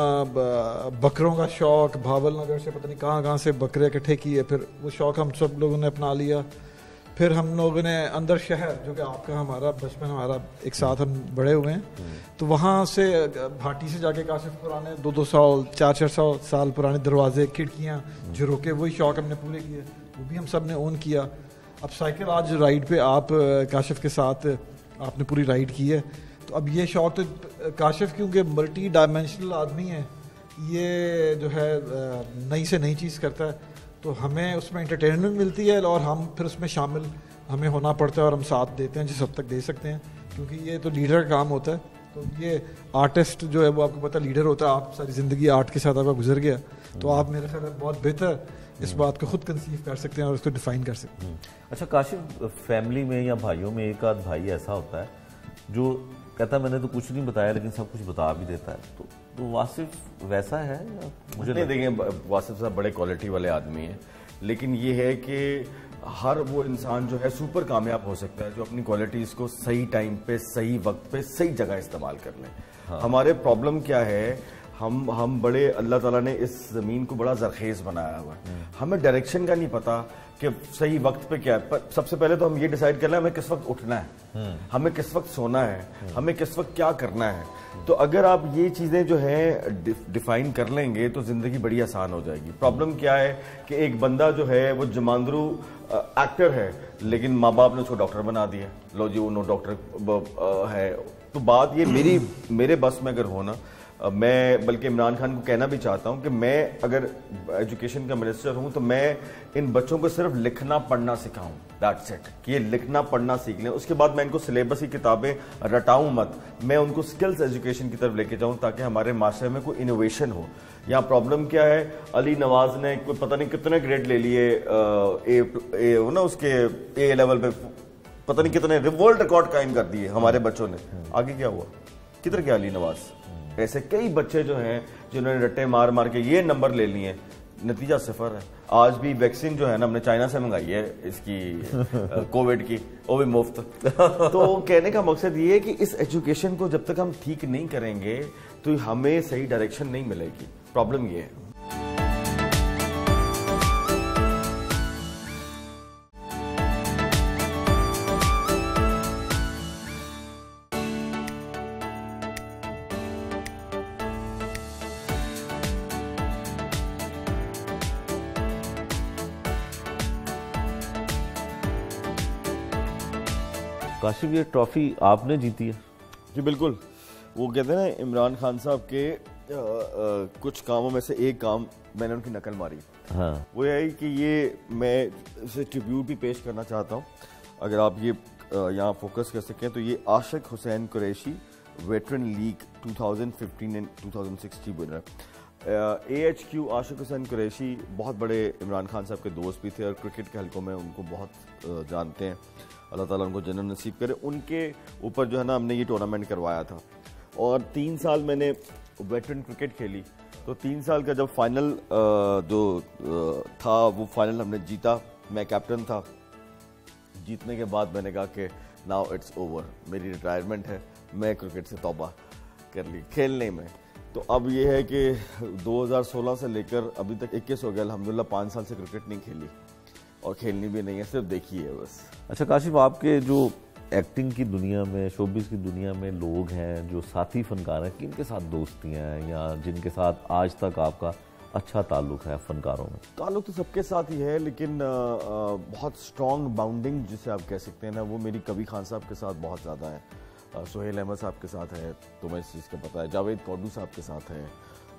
तरह बकरों का शौक, भावल नगर से पता नहीं कहाँ से बकरे इकट्ठे किए, फिर वो शौक हम सब लोगों ने अपना लिया। फिर हम लोगों ने अंदर शहर, जो कि आपका हमारा बचपन हमारा एक साथ हम बड़े हुए हैं, तो वहाँ से भाटी से जाके काशिफ पुराने 200 400 साल पुराने दरवाजे, खिड़कियाँ, झरोके, वही शौक हमने पूरे किए, वो भी हम सब ने ओन किया। अब साइकिल आज राइड पे आप काशिफ के साथ आपने पूरी राइड की है, तो अब ये शौक तो काशिफ क्योंकि मल्टी डायमेंशनल आदमी है, ये जो है नई से नई चीज़ करता है, तो हमें उसमें एंटरटेनमेंट मिलती है और हम फिर उसमें शामिल हमें होना पड़ता है और हम साथ देते हैं जिस हद तक दे सकते हैं, क्योंकि ये तो लीडर का काम होता है। तो ये आर्टिस्ट जो है वो आपको पता लीडर होता है। आप सारी ज़िंदगी आर्ट के साथ आपका गुजर गया, तो आप मेरे ख्याल में बहुत बेहतर इस बात को खुद कंसीव कर सकते हैं और उसको डिफाइन कर सकते हैं।
अच्छा काशिफ, फैमिली में या भाइयों में एक आध भाई ऐसा होता है जो कहता है मैंने तो कुछ नहीं बताया लेकिन सब कुछ बता भी देता है, तो वासिफ वैसा है या? मुझे
नहीं, देखिए वासिफ साहब बड़े क्वालिटी वाले आदमी हैं, लेकिन ये है कि हर वो इंसान जो है सुपर कामयाब हो सकता है जो अपनी क्वालिटीज़ को सही टाइम पे, सही वक्त पे, सही जगह इस्तेमाल कर लें। हाँ। हमारे प्रॉब्लम क्या है, हम बड़े, अल्लाह ताला ने इस ज़मीन को बड़ा जरखेज़ बनाया हुआ है, हमें डायरेक्शन का नहीं पता कि सही वक्त पे क्या है। पर सबसे पहले तो हम ये डिसाइड कर लें हमें किस वक्त उठना है, हमें किस वक्त सोना है, हमें किस वक्त क्या करना है। तो अगर आप ये चीज़ें जो है डिफाइन कर लेंगे तो ज़िंदगी बड़ी आसान हो जाएगी। प्रॉब्लम क्या है कि एक बंदा जो है वो जमांदरू एक्टर है, लेकिन माँ बाप ने उसको डॉक्टर बना दिया, लो जी वो डॉक्टर है। तो बात ये मेरे बस में अगर हो ना, मैं बल्कि इमरान खान को कहना भी चाहता हूं कि मैं अगर एजुकेशन का मिनिस्टर हूं तो मैं इन बच्चों को सिर्फ लिखना पढ़ना सिखाऊं, दैट्स इट, कि ये लिखना पढ़ना सीख लें। उसके बाद मैं इनको सिलेबस की किताबें रटाऊं मत, मैं उनको स्किल्स एजुकेशन की तरफ लेके जाऊं ताकि हमारे माशरे में कोई इनोवेशन हो। यहाँ प्रॉब्लम क्या है, अली नवाज ने कोई पता नहीं कितने ग्रेड ले लिए ना उसके ए लेवल पे, पता नहीं कितने वर्ल्ड रिकॉर्ड कायम कर दिए हमारे बच्चों ने। आगे क्या हुआ, किधर गया अली नवाज? ऐसे कई बच्चे जो हैं जिन्होंने रट्टे मार मार के ये नंबर ले लिए, नतीजा 0 है। आज भी वैक्सीन जो है ना हमने चाइना से मंगाई है इसकी कोविड की, वो भी मुफ्त। तो कहने का मकसद ये है कि इस एजुकेशन को जब तक हम ठीक नहीं करेंगे तो हमें सही डायरेक्शन नहीं मिलेगी। प्रॉब्लम ये है।
काशिफ, ये ट्रॉफी आपने जीती है?
जी बिल्कुल। वो कहते हैं ना इमरान खान साहब के कुछ कामों में से एक काम मैंने उनकी नकल मारी।
हाँ।
वो है कि ये मैं इसे ट्रिब्यूट भी पेश करना चाहता हूँ, अगर आप ये यहाँ फोकस कर सकें तो ये Ashiq Hussain Qureshi veteran league 2015 and 2016 winner. AHQ Ashiq Hussain Qureshi बहुत बड़े इमरान खान साहब के दोस्त भी थे और क्रिकेट के हलकों में उनको बहुत जानते हैं। अल्लाह ताला उनको जन्नत नसीब करे। उनके ऊपर जो है ना हमने ये टूर्नामेंट करवाया था और 3 साल मैंने वेटरन क्रिकेट खेली। तो 3 साल का जब फाइनल जो था वो फाइनल हमने जीता, मैं कैप्टन था। जीतने के बाद मैंने कहा कि नाउ इट्स ओवर, मेरी रिटायरमेंट है, मैं क्रिकेट से तौबा कर ली खेलने में। तो अब ये है कि 2016 से लेकर अभी तक 21 हो गया, अल्हम्दुलिल्लाह 5 साल से क्रिकेट नहीं खेली और खेलनी भी नहीं है, सिर्फ देखी है बस।
अच्छा काशिफ, आपके जो एक्टिंग की दुनिया में, शोबिस की दुनिया में लोग हैं जो साथी फनकार हैं, किनके साथ दोस्तियाँ हैं या जिनके साथ आज तक आपका अच्छा ताल्लुक है फनकारों में?
ताल्लुक तो सबके साथ ही है, लेकिन बहुत स्ट्रॉन्ग बाउंडिंग जिसे आप कह सकते हैं ना, वो मेरी कबीर खान साहब के साथ बहुत ज़्यादा है। सुहेल अहमद साहब के साथ है, तो मैं इस चीज़ का पता है। जावेद कौडू साहब के साथ है,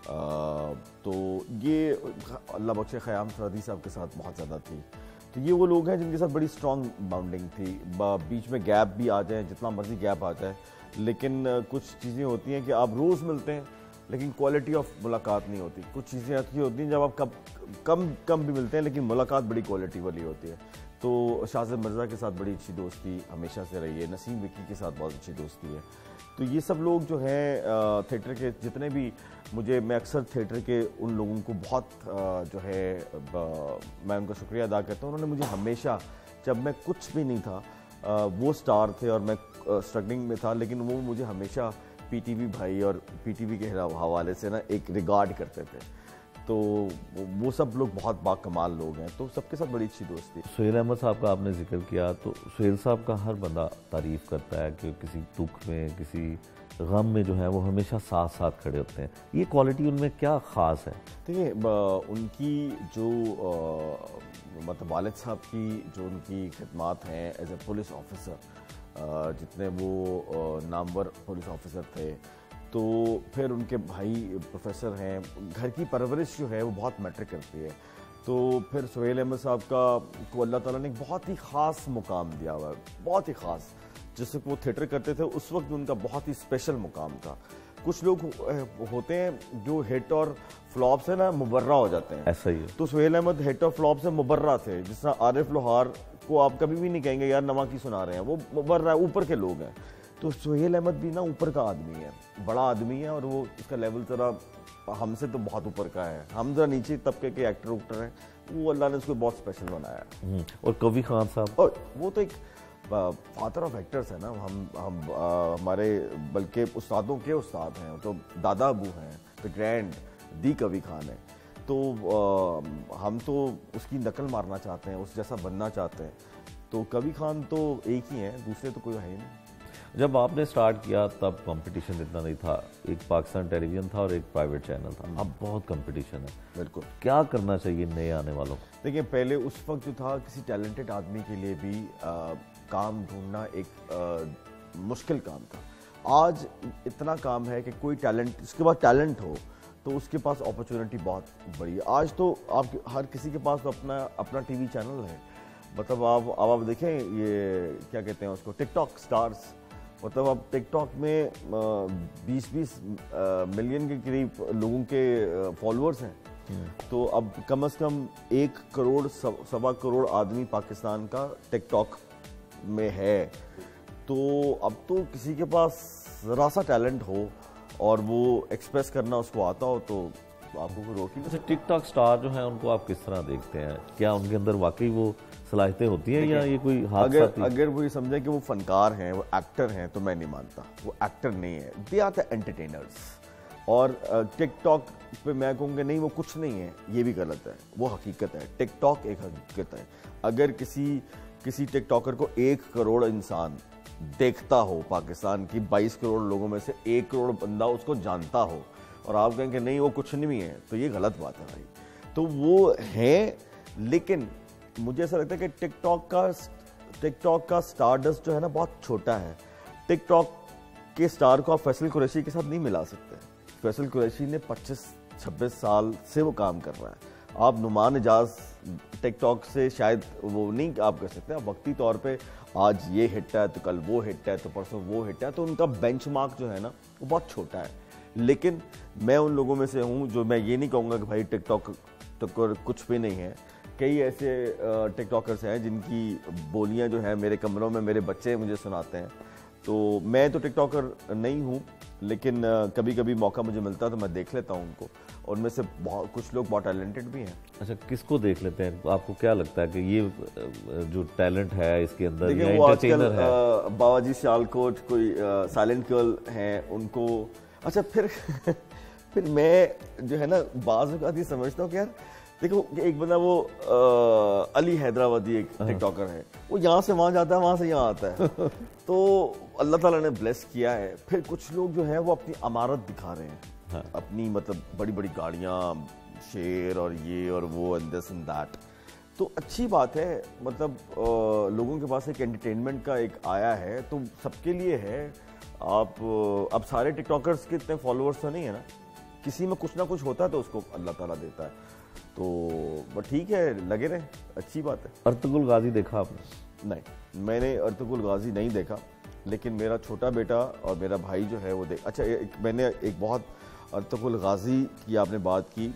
तो ये अल्लाह बख्शे ख़याम सरहदी साहब के साथ बहुत ज़्यादा थी। तो ये वो लोग हैं जिनके साथ बड़ी स्ट्रॉन्ग बाउंडिंग थी। बीच में गैप भी आ जाए, जितना मर्जी गैप आ जाए, लेकिन कुछ चीज़ें होती हैं कि आप रोज़ मिलते हैं लेकिन क्वालिटी ऑफ मुलाकात नहीं होती। कुछ चीज़ें ऐसी होती हैं जब आप कम भी मिलते हैं लेकिन मुलाकात बड़ी क्वालिटी वाली होती है। तो शाहज़ेब मिर्ज़ा के साथ बड़ी अच्छी दोस्ती हमेशा से रही है, नसीम विकी के साथ बहुत अच्छी दोस्ती है। तो ये सब लोग जो हैं थिएटर के जितने भी, मैं अक्सर थिएटर के उन लोगों को बहुत जो है मैं उनका शुक्रिया अदा करता हूँ। उन्होंने मुझे हमेशा, जब मैं कुछ भी नहीं था, वो स्टार थे और मैं स्ट्रगलिंग में था, लेकिन वो मुझे हमेशा पीटीवी भाई और पीटीवी के हवाले से ना एक रिगार्ड करते थे। तो वो सब लोग बहुत बाकमाल लोग हैं, तो सबके साथ बड़ी अच्छी दोस्ती।
सुहेल अहमद साहब का आपने जिक्र किया, तो सुहेल साहब का हर बंदा तारीफ़ करता है कि किसी दुख में, किसी गम में जो है वो हमेशा साथ साथ खड़े होते हैं। ये क्वालिटी उनमें क्या ख़ास है?
देखिए, उनकी जो मतलब वालिद साहब की जो उनकी खिदमात हैं एज ए पुलिस ऑफिसर, जितने वो नामवर पुलिस ऑफिसर थे, तो फिर उनके भाई प्रोफेसर हैं, घर की परवरिश जो है वो बहुत मैटर करती है। तो फिर सुहेल अहमद साहब को अल्लाह ताला ने एक बहुत ही ख़ास मुकाम दिया हुआ है, बहुत ही ख़ास। जिससे वो थिएटर करते थे उस वक्त उनका बहुत ही स्पेशल मुकाम था। कुछ लोग होते हैं जो हिट और फ्लॉप से ना मुबर्रा हो जाते हैं,
ऐसा ही है।
तो सुहेल अहमद हिट और फ्लॉप से मुबर्रा थे। जिस तरह आरिफ लोहार को आप कभी भी नहीं कहेंगे यार नवा की सुना रहे हैं, वो मुबर्रा, ऊपर के लोग हैं। तो सुहेल अहमद भी ना ऊपर का आदमी है, बड़ा आदमी है, और वो उसका लेवल जरा हमसे तो बहुत ऊपर का है। हम जरा नीचे तबके के एक्टर उक्टर हैं, वो अल्लाह ने उसको बहुत स्पेशल बनाया।
और कबीर खान साहब,
और वो तो एक फादर ऑफ एक्टर्स है ना। हम हमारे बल्कि उस्तादों के उस्ताद हैं, तो दादा अबू हैं, the grand the Kabir Khan है। तो हम तो उसकी नकल मारना चाहते हैं, उस जैसा बनना चाहते हैं। तो कबीर खान तो एक ही हैं, दूसरे तो कोई है ही नहीं।
जब आपने स्टार्ट किया तब कंपटीशन इतना नहीं था, एक पाकिस्तान टेलीविजन था और एक प्राइवेट चैनल था। अब बहुत कंपटीशन है।
बिल्कुल।
क्या करना चाहिए नए आने वालों को?
देखिए, पहले उस वक्त जो था, किसी टैलेंटेड आदमी के लिए भी काम ढूंढना एक मुश्किल काम था। आज इतना काम है कि कोई टैलेंट, उसके पास टैलेंट हो तो उसके पास अपॉर्चुनिटी बहुत बड़ी है। आज तो आप हर किसी के पास तो अपना टीवी चैनल है। मतलब आप देखें, ये क्या कहते हैं उसको, टिकटॉक स्टार्स। मतलब अब टिकटॉक में 20-20 मिलियन के करीब लोगों के फॉलोअर्स हैं। तो अब कम से कम 1 करोड़ 1.25 करोड़ आदमी पाकिस्तान का टिकटॉक में है। तो अब तो किसी के पास ज़रा सा टैलेंट हो और वो एक्सप्रेस करना उसको आता हो तो आपको कोई रोक ही नहीं।
अच्छा, टिकटॉक स्टार जो हैं उनको आप किस तरह देखते हैं? क्या उनके अंदर वाकई वो सलाहियतें होती हैं या ये कोई हादसा?
अगर वो ये समझे कि वो फनकार हैं, वो एक्टर हैं, तो मैं नहीं मानता। वो एक्टर नहीं है, दे आर द एंटरटेनर्स। और टिकटॉक पे मैं कहूँगा नहीं वो कुछ नहीं है, ये भी गलत है। वो हकीकत है, टिकटॉक एक हकीकत है। अगर किसी टिकटॉकर को 1 करोड़ इंसान देखता हो, पाकिस्तान की 22 करोड़ लोगों में से 1 करोड़ बंदा उसको जानता हो, और आप कहेंगे नहीं वो कुछ नहीं है, तो ये गलत बात है भाई। तो वो है, लेकिन मुझे ऐसा लगता है कि टिकटॉक का स्टारडस्ट जो है ना बहुत छोटा है। टिकटॉक के स्टार को आप फैसल कुरैशी के साथ नहीं मिला सकते। फैसल कुरैशी ने 25-26 साल से वो काम कर रहा है। आप नुमान एजाज टिकटॉक से शायद वो नहीं आप कर सकते। आप वक्ती तौर पे आज ये हिट है तो कल वो हिट है तो परसों वो हिट है, तो उनका बेंचमार्क जो है ना वो बहुत छोटा है। लेकिन मैं उन लोगों में से हूँ जो, मैं ये नहीं कहूँगा कि भाई टिकटॉक कुछ भी नहीं है। कई ऐसे टिकटॉकर्स हैं जिनकी बोलियां जो है मेरे कमरों में मेरे बच्चे मुझे सुनाते हैं। तो मैं तो टिकटॉकर नहीं हूँ, लेकिन कभी कभी मौका मुझे मिलता है तो मैं देख लेता हूँ उनको, और उनमें से कुछ लोग बहुत टैलेंटेड भी हैं।
अच्छा, किसको देख लेते हैं? आपको क्या लगता है कि ये जो टैलेंट है इसके अंदर,
देखिए वो आजकल बाबाजी सियालकोट कोई साइलेंट गर्ल हैं उनको। अच्छा फिर मैं जो है ना बाज़ औक़ात ये समझता हूँ कि यार देखो, एक बंदा वो अली हैदराबादी एक टिकटॉकर है, वो यहाँ से वहाँ जाता है, वहाँ से यहाँ आता है। तो अल्लाह ताला ने ब्लेस किया है। फिर कुछ लोग जो है वो अपनी अमारत दिखा रहे हैं, हाँ। अपनी मतलब बड़ी बड़ी गाड़ियाँ, शेर और ये और वो एंड दिस एंड दैट। तो अच्छी बात है, मतलब लोगों के पास एक एंटरटेनमेंट का एक आया है तो सबके लिए है। आप अब सारे टिकटॉकर्स के इतने फॉलोअर्स तो नहीं है ना, किसी में कुछ ना कुछ होता है तो उसको अल्लाह ताला देता है। तो ठीक है, लगे रहे, अच्छी बात है।
अर्तुगरुल गाजी देखा आपने?
नहीं, मैंने अर्तुगरुल गाजी नहीं देखा, लेकिन मेरा छोटा बेटा और मेरा भाई जो है वो अच्छा मैंने एक बहुत अर्तुगरुल गाजी की आपने बात की,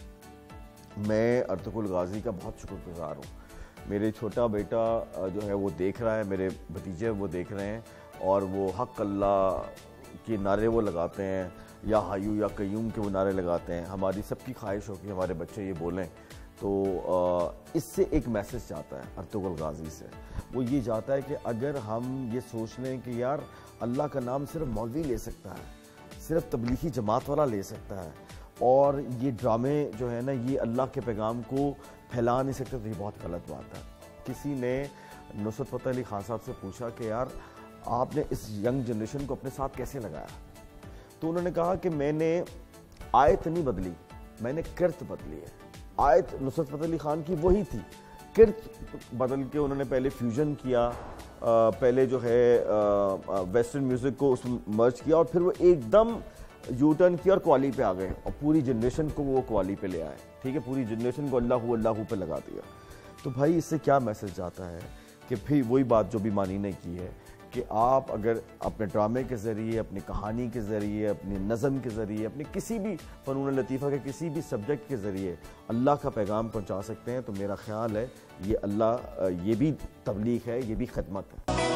मैं अर्तुगरुल गाजी का बहुत शुक्रगुजार हूँ। मेरे छोटा बेटा जो है वो देख रहा है, मेरे भतीजे वो देख रहे हैं, और वो हक अल्लाह के नारे वो लगाते हैं, या हयू या कयूम के वो नारे लगाते हैं। हमारी सबकी ख्वाहिश हो कि हमारे बच्चे ये बोलें। तो इससे एक मैसेज जाता है अर्तुगरुल गाजी से, वो ये जाता है कि अगर हम ये सोच लें कि यार अल्लाह का नाम सिर्फ मौलवी ले सकता है, सिर्फ तबलीगी जमात वाला ले सकता है, और ये ड्रामे जो है ना ये अल्लाह के पैगाम को फैला नहीं सकते, तो ये बहुत गलत बात है। किसी ने नुसरत फ़तेह अली खान साहब से पूछा कि यार आपने इस यंग जनरेशन को अपने साथ कैसे लगाया, तो उन्होंने कहा कि मैंने आयत नहीं बदली, मैंने किरत बदली है। आयत नुसरत फ़तेह अली खान की वही थी, किरत बदल के उन्होंने पहले फ्यूजन किया, पहले जो है वेस्टर्न म्यूज़िक को उसमें मर्ज किया, और फिर वो एकदम यू टर्न किया और क्वाली पे आ गए, और पूरी जनरेशन को वो क्वाली पे ले आए। ठीक है, पूरी जनरेशन को अल्लाहू अल्लाहू पे लगा दिया। तो भाई इससे क्या मैसेज जाता है कि फिर वही बात जो भी मानी ने की है कि आप अगर अपने ड्रामे के ज़रिए, अपनी कहानी के ज़रिए, अपनी नज़म के ज़रिए, अपने किसी भी फ़नून लतीफ़ा के किसी भी सब्जेक्ट के ज़रिए अल्लाह का पैगाम पहुंचा सकते हैं, तो मेरा ख्याल है ये अल्लाह, ये भी तबलीग है, ये भी खिदमत है।